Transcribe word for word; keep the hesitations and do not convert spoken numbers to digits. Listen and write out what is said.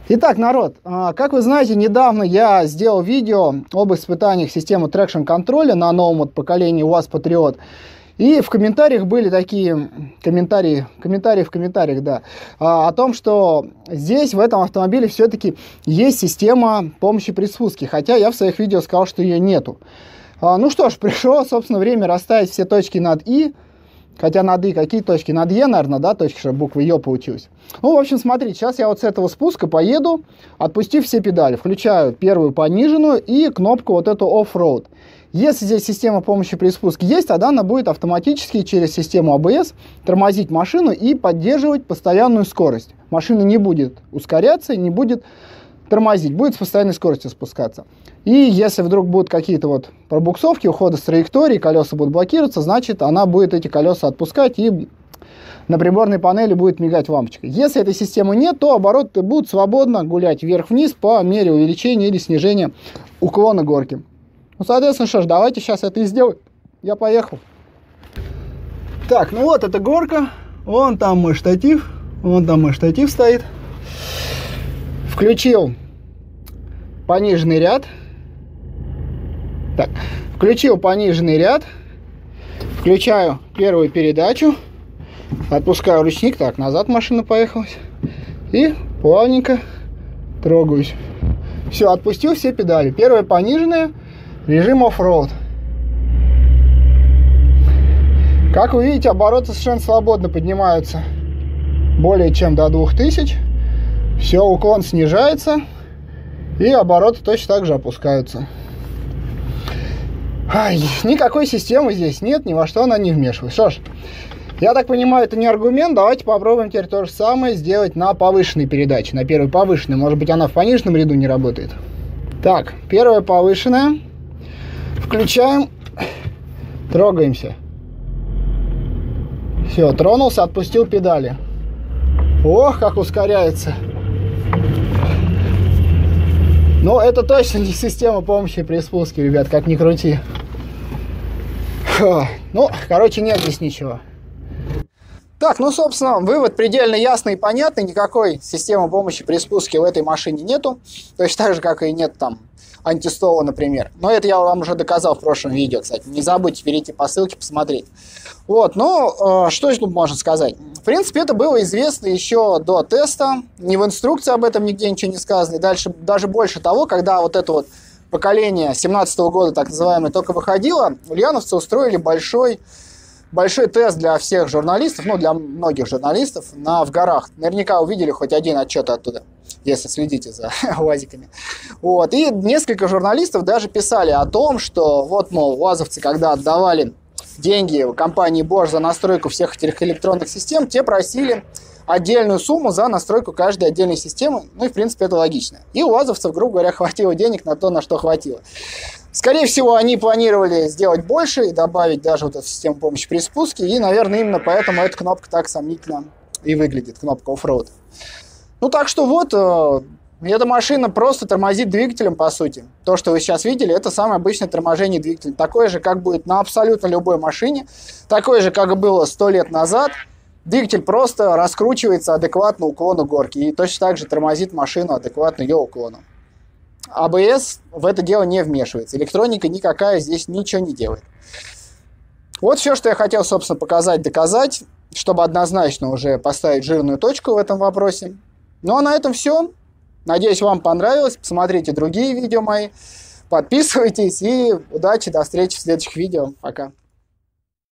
Итак, народ, как вы знаете, недавно я сделал видео об испытаниях системы Traction контроля на новом вот поколении УАЗ Patriot. И в комментариях были такие комментарии, комментарии в комментариях, да, о том, что здесь, в этом автомобиле, все-таки есть система помощи при спуске. Хотя я в своих видео сказал, что ее нету. Ну что ж, пришло, собственно, время расставить все точки над «и». Хотя над «и» какие точки? Над «е», наверное, да, точки, чтобы буква «ё» получилась. Ну, в общем, смотрите, сейчас я вот с этого спуска поеду, отпустив все педали. Включаю первую пониженную и кнопку вот эту «Off-Road». Если здесь система помощи при спуске есть, тогда она будет автоматически через систему а бэ эс тормозить машину и поддерживать постоянную скорость. Машина не будет ускоряться, не будет тормозить, будет с постоянной скоростью спускаться. И если вдруг будут какие-то вот пробуксовки, уходы с траектории, колеса будут блокироваться, значит, она будет эти колеса отпускать и на приборной панели будет мигать лампочка. Если этой системы нет, то обороты будут свободно гулять вверх-вниз по мере увеличения или снижения уклона горки. Ну, соответственно, что ж, давайте сейчас это и сделаем. Я поехал. Так, ну вот эта горка. Вон там мой штатив. Вон там мой штатив стоит. Включил пониженный ряд. Так, включил пониженный ряд. Включаю первую передачу. Отпускаю ручник. Так, назад машина поехалась. И плавненько трогаюсь. Все, отпустил все педали. Первая пониженная. Режим оффроуд. Как вы видите, обороты совершенно свободно поднимаются более чем до двух тысяч. Все, уклон снижается. И обороты точно так же опускаются. Ай, никакой системы здесь нет, ни во что она не вмешивается. Что ж, я так понимаю, это не аргумент. Давайте попробуем теперь то же самое сделать на повышенной передаче. На первой повышенной. Может быть, она в пониженном ряду не работает. Так, первая повышенная. Включаем. Трогаемся. Все, тронулся, отпустил педали. Ох, как ускоряется. Но это точно не система помощи при спуске, ребят, как ни крути. Фу. Ну, короче, нет здесь ничего. Так, ну, собственно, вывод предельно ясный и понятный. Никакой системы помощи при спуске в этой машине нету. Точно так же, как и нет там антистола, например. Но это я вам уже доказал в прошлом видео, кстати. Не забудьте перейти по ссылке, посмотреть. Вот, ну, э, что тут можно сказать? В принципе, это было известно еще до теста. Ни в инструкции об этом нигде ничего не сказано. И дальше, даже больше того, когда вот это вот поколение семнадцатого года, так называемое, только выходило, ульяновцы устроили большой, большой тест для всех журналистов, ну, для многих журналистов, на, в горах. Наверняка увидели хоть один отчет оттуда, если следите за УАЗиками. Вот. И несколько журналистов даже писали о том, что вот, мол, УАЗовцы, когда отдавали деньги компании Bosch за настройку всех этих электронных систем, те просили отдельную сумму за настройку каждой отдельной системы. Ну и, в принципе, это логично. И у УАЗовцев, грубо говоря, хватило денег на то, на что хватило. Скорее всего, они планировали сделать больше и добавить даже вот эту систему помощи при спуске. И, наверное, именно поэтому эта кнопка так сомнительно и выглядит, кнопка Offroad. Ну, так что вот, э, эта машина просто тормозит двигателем, по сути. То, что вы сейчас видели, это самое обычное торможение двигателя. Такое же, как будет на абсолютно любой машине. Такое же, как и было сто лет назад. Двигатель просто раскручивается адекватно уклону горки. И точно так же тормозит машину адекватно ее уклону. а бэ эс в это дело не вмешивается. Электроника никакая здесь ничего не делает. Вот все, что я хотел, собственно, показать, доказать, чтобы однозначно уже поставить жирную точку в этом вопросе. Ну а на этом все. Надеюсь, вам понравилось. Посмотрите другие видео мои. Подписывайтесь и удачи, до встречи в следующих видео. Пока.